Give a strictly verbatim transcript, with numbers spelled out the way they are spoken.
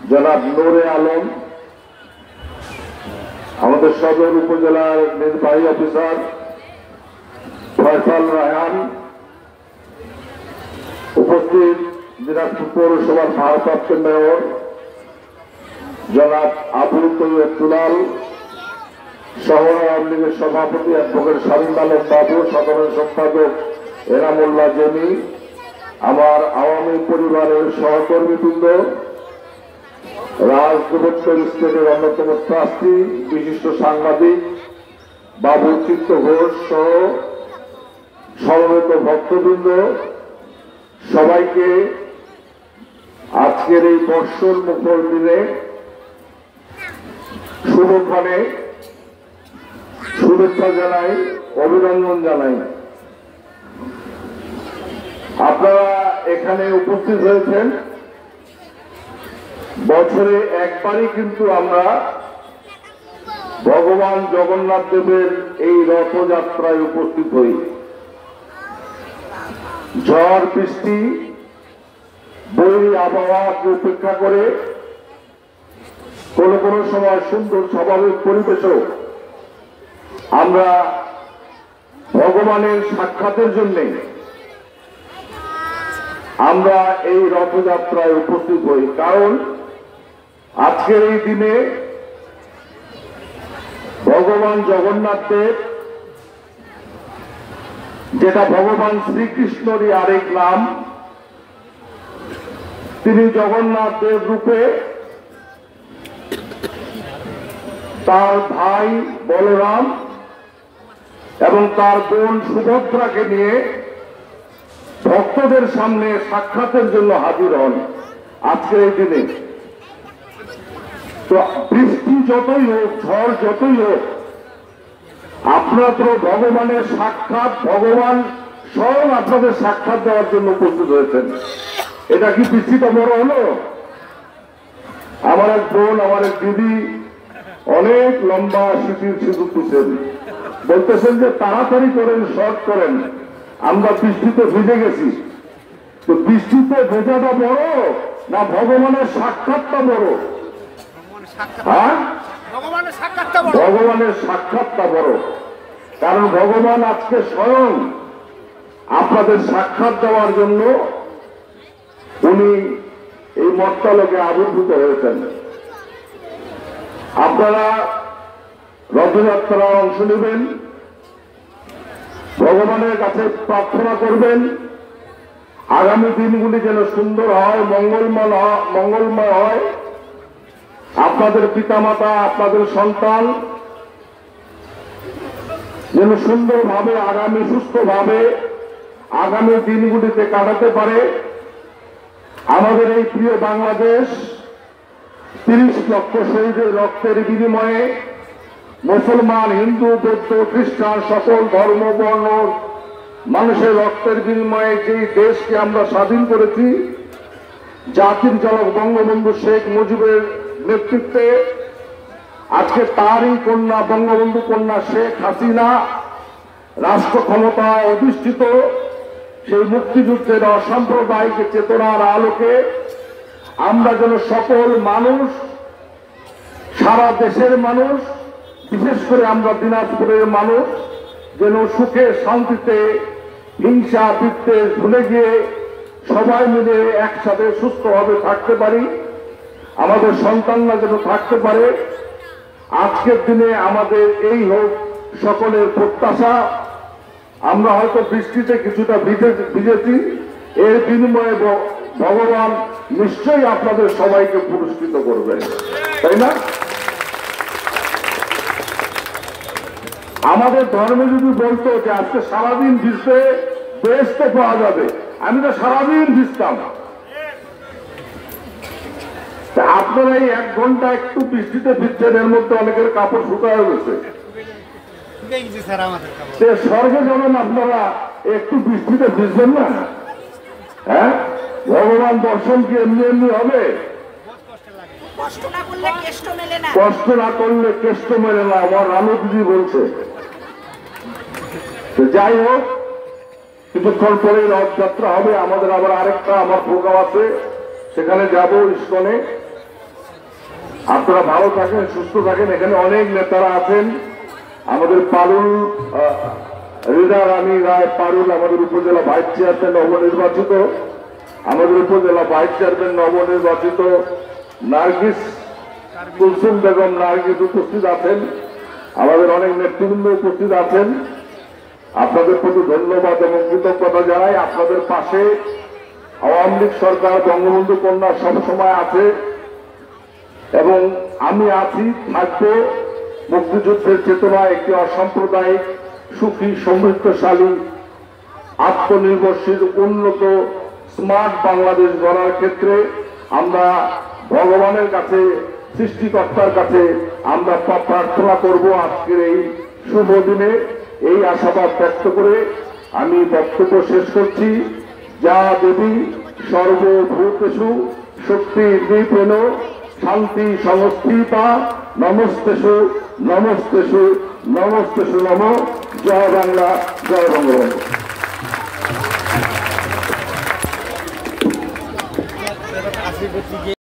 জনাব নূরে আলম, আমাদের সদর উপজেলার নির্বাহী অফিসার ফয়সাল রায়হান, উপস্থিত দিনাজপুর পৌরসভার ভারপ্রাপ্ত মেয়র জনাব আবুল তৈয়ব দুলাল, শহর আওয়ামী লীগের সভাপতি অ্যাডভোকেট শামীম আলম বাবু, সাধারণ সম্পাদক এনামুল্লাহ জেমি, আমার আওয়ামী পরিবারের সহকর্মীবৃন্দ, রাজদুবত্তর স্টেটের অন্যতম ট্রাস্টি, বিশিষ্ট সাংবাদিক বাবু চিত্ত ঘোষ সহ সমবেত ভক্তবৃন্দ, সবাইকে আজকের এই বর্ষণ মুখর দিনে শুভক্ষণে শুভেচ্ছা জানাই, অভিনন্দন জানাই। আপনারা এখানে উপস্থিত হয়েছেন, বছরে একবারই কিন্তু আমরা ভগবান জগন্নাথ দেবের এই রথযাত্রায় উপস্থিত হই। ঝড় বৃষ্টি বই আবহাওয়াকে উপেক্ষা করে কোন কোন সময় সুন্দর স্বাভাবিক পরিবেশও আমরা ভগবানের সাক্ষাতের জন্য আমরা এই রথযাত্রায় উপস্থিত হই। কারণ আজকের এই দিনে ভগবান জগন্নাথ দেব, যেটা ভগবান শ্রীকৃষ্ণেরই আরেক নাম, তিনি জগন্নাথ দেব রূপে তার ভাই বলরাম এবং তার বোন সুভদ্রাকে নিয়ে ভক্তদের সামনে সাক্ষাতের জন্য হাজির হন আজকের এই দিনে। তো বৃষ্টি যতই হোক, ঝড় যতই হোক, আপনারা তো ভগবানের সাক্ষাৎ, ভগবান স্বয়ং আপনাদের সাক্ষাৎ দেওয়ার জন্য উপস্থিত হয়েছেন। এটা কি বৃষ্টিটা বড় হলো? আমার এক বোন, আমার এক দিদি অনেক লম্বা সিঁথির সিঁদুর দিচ্ছেন, বলতেছেন যে তাড়াতাড়ি করেন, শর্ট করেন, আমরা বৃষ্টিতে ভিজে গেছি। তো বৃষ্টিতে ভেজাটা বড় না ভগবানের সাক্ষাৎটা বড়? হ্যাঁ, ভগবানের সাক্ষাৎটা বড়। কারণ ভগবান আজকে স্বয়ং আপনাদের সাক্ষাৎ দেওয়ার জন্য উনি এই মর্তলোকে আবির্ভূত হয়েছেন। আপনারা রথযাত্রা অংশ নেবেন, ভগবানের কাছে প্রার্থনা করবেন আগামী দিনগুলি যেন সুন্দর হয়, মঙ্গলময় মঙ্গলময় হয়। আপনাদের পিতামাতা, আপনাদের সন্তান যেন সুন্দরভাবে আগামী সুস্থভাবে আগামী দিনগুলিতে কাটাতে পারে। আমাদের এই প্রিয় বাংলাদেশ তিরিশ লক্ষ শহীদের রক্তের বিনিময়ে মুসলমান, হিন্দু, বৌদ্ধ, খ্রিস্টান সকল ধর্ম বর্ণ মানুষের রক্তের বিনিময়ে যে দেশকে আমরা স্বাধীন করেছি, জাতির জনক বঙ্গবন্ধু শেখ মুজিবের নেতৃত্বে আজকে তারই কন্যা বঙ্গবন্ধু কন্যা শেখ হাসিনা রাষ্ট্র ক্ষমতায় অধিষ্ঠিত সেই মুক্তিযুদ্ধের অসাম্প্রদায়িক চেতনার আলোকে আমরা যেন সকল মানুষ, সারা দেশের মানুষ, বিশেষ করে আমরা দিনাজপুরের মানুষ যেন সুখে শান্তিতে হিংসা বিদ্বেষ ভুলে গিয়ে সবাই মিলে একসাথে সুস্থভাবে থাকতে পারি, আমাদের সন্তানরা যেন থাকতে পারে। আজকের দিনে আমাদের এই হোক সকলের প্রত্যাশা। আমরা হয়তো বৃষ্টিতে কিছুটা ভিজেছি, এর বিনিময়ে ভগবান নিশ্চয়ই আপনাদের সবাইকে পুরস্কৃত করবেন, তাই না? আমাদের ধর্মে যদি বলতো যে আজকে সারাদিন ভিজতে বেহেশত পাওয়া যাবে, আমি তো সারাদিন ভিজতাম। আপনারা এই এক ঘন্টা একটু বৃষ্টিতে ভিজছেন, এর মধ্যে অনেকের কাপড় শুকায় গেছে। স্বর্গে যাবেন আপনারা, একটু বৃষ্টিতে ভিজবেন না? হ্যাঁ, ভগবান দর্শন কি এমনি এমনি হবে? কষ্ট না করলে কেষ্ট মেলে না, আমার রানু দিদি বলছে। যাই হোক, কিছুক্ষণ পরে রথযাত্রা হবে, আমাদের আবার আরেকটা আমার প্রোগ্রাম আছে, সেখানে যাব ইস্কনে। আপনারা ভালো থাকেন, সুস্থ থাকেন। এখানে অনেক নেতারা আছেন। আমাদের পারুল রিদা রানী রায় পারুল আমাদের উপজেলা ভাইস চেয়ারম্যান নবনির্বাচিত, আমাদের উপজেলা ভাইস চেয়ারম্যান নবনির্বাচিত নার্গিস কুলসুম বেগম নার্গিস উপস্থিত আছেন। আমাদের অনেক নেতৃবৃন্দ উপস্থিত আছেন। আপনাদের প্রতি ধন্যবাদ এবং কৃতজ্ঞতা জানাই। আপনাদের পাশে আওয়ামী লীগ সরকার, বঙ্গবন্ধু কন্যা সবসময় আছে এবং আমি আছি, থাকবো। মুক্তিযুদ্ধের চেতনা একটি অসাম্প্রদায়িক, সুখী, সমৃদ্ধশালী, আত্মনির্ভরশীল, উন্নত, স্মার্ট বাংলাদেশ গড়ার ক্ষেত্রে আমরা ভগবানের কাছে, সৃষ্টিকর্তার কাছে আমরা প্রার্থনা করব। আজকের এই শুভ দিনে এই আশাবাদ ব্যক্ত করে আমি বক্তব্য শেষ করছি। যা দেবী সর্বভূতেষু শক্তি নিপেন শান্তি সংস্থিতা নমস্তেষু নমস্তেষু নমস্তেষু নম। জয় বাংলা, জয় বঙ্গবন্ধু।